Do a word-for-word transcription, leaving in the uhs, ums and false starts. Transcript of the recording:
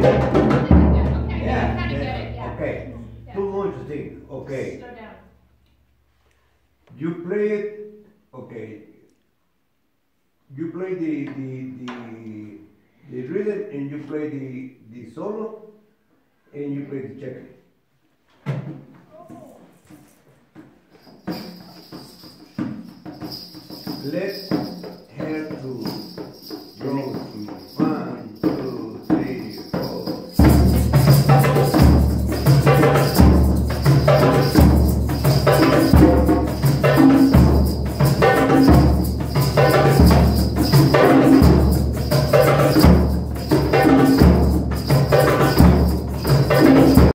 Okay, Yeah, I kinda yeah, get it, yeah. okay. Yeah. Two more things, okay. Slow down. You play it, okay. You play the the the the rhythm and you play the the solo and you play the check. Let